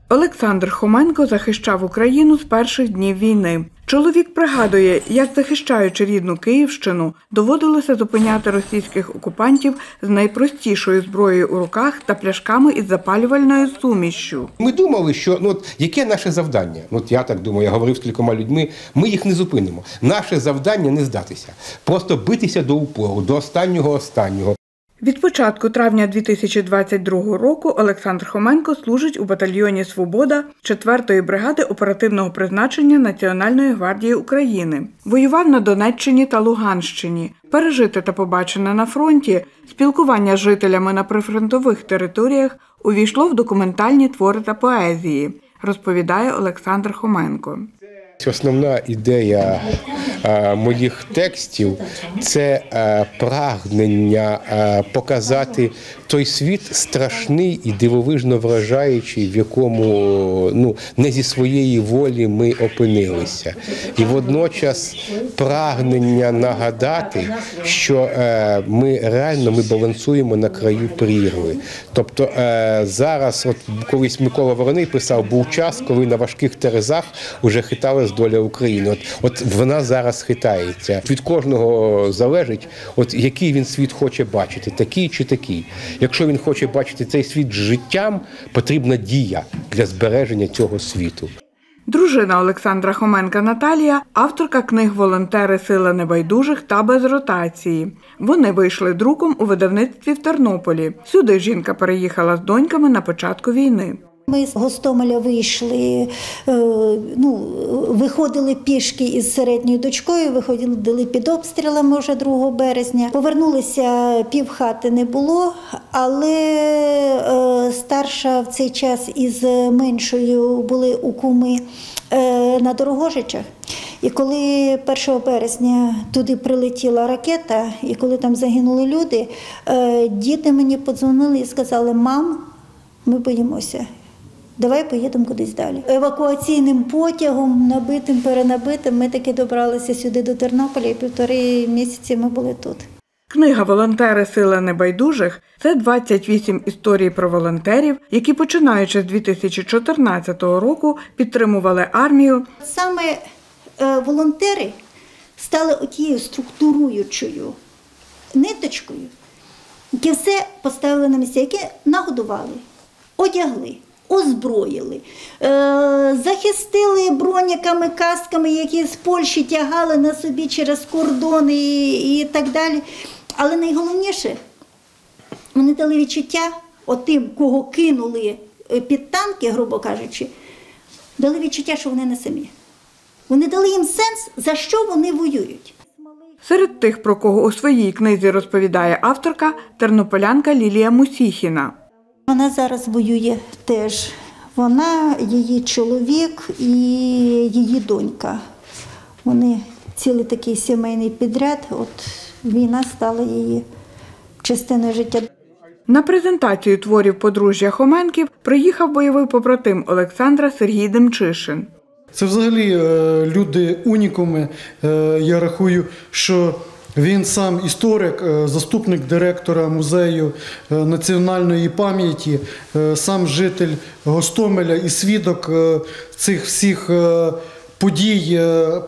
Олександр Хоменко захищав Україну з перших днів війни. Чоловік пригадує, як, захищаючи рідну Київщину, доводилося зупиняти російських окупантів з найпростішою зброєю у руках та пляшками із запалювальною сумішшю. Ми думали, що яке наше завдання? Я так думаю, я говорив з кількома людьми, ми їх не зупинимо. Наше завдання не здатися, просто битися до упору, до останнього. Від початку травня 2022 року Олександр Хоменко служить у батальйоні «Свобода» 4-ї бригади оперативного призначення Національної гвардії України. Воював на Донеччині та Луганщині. Пережите та побачене на фронті, спілкування з жителями на прифронтових територіях увійшло в документальні твори та поезії, розповідає Олександр Хоменко. Основна ідея моїх текстів – це прагнення показати той світ страшний і дивовижно вражаючий, в якому не зі своєї волі ми опинилися. І водночас прагнення нагадати, що ми реально балансуємо на краю прірви. Тобто зараз, колись Микола Вороний писав, був час, коли на важких терезах уже хиталась доля України. От вона зараз хитається. Від кожного залежить, який він світ хоче бачити, такий чи такий. Якщо він хоче бачити цей світ життям, потрібна дія для збереження цього світу. Дружина Олександра Хоменка Наталія – авторка книг «Волонтери. Сила небайдужих» та «Без ротації». Вони вийшли друком у видавництві в Тернополі. Сюди жінка переїхала з доньками на початку війни. Ми з Гостомеля вийшли, виходили пішки із середньою дочкою, виходили під обстрілами вже 2 березня. Повернулися, півхати не було, але старша в цей час із меншою були у куми на Дорогожичах. І коли 1 березня туди прилетіла ракета, і коли там загинули люди, діти мені подзвонили і сказали: «Мам, ми боїмося. Давай поїдемо кудись далі». Евакуаційним потягом, набитим, перенабитим, ми таки добралися сюди до Тернополя, і 1,5 місяці ми були тут. Книга «Волонтери. Сила небайдужих» – це 28 історій про волонтерів, які, починаючи з 2014 року, підтримували армію. Саме волонтери стали отією структуруючою ниточкою, які все поставили на місця, які нагодували, одягли, озброїли, захистили броніками, касками, які з Польщі тягали на собі через кордони і так далі. Але найголовніше, вони дали відчуття отим, кого кинули під танки, грубо кажучи, дали відчуття, що вони не самі. Вони дали їм сенс, за що вони воюють. Серед тих, про кого у своїй книзі розповідає авторка, тернополянка Лілія Мусіхіна. Вона зараз воює теж. Вона, її чоловік і її донька. Вони цілий такий сімейний підряд. Війна стала її частиною життя. На презентацію творів подружжя Хоменків приїхав бойовий побратим Олександра Сергій Демчишин. Це взагалі люди унікуми. Я рахую, що він сам історик, заступник директора музею національної пам'яті, сам житель Гостомеля і свідок цих всіх подій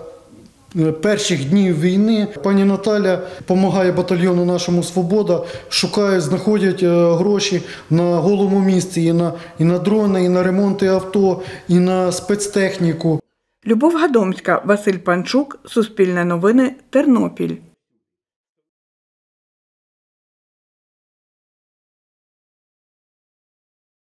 перших днів війни. Пані Наталя допомагає батальйону нашому «Свобода», шукають, знаходять гроші на голому місці і на дрони, і на ремонти авто, і на спецтехніку. Любов Гадомська, Василь Панчук, Суспільне новини, Тернопіль.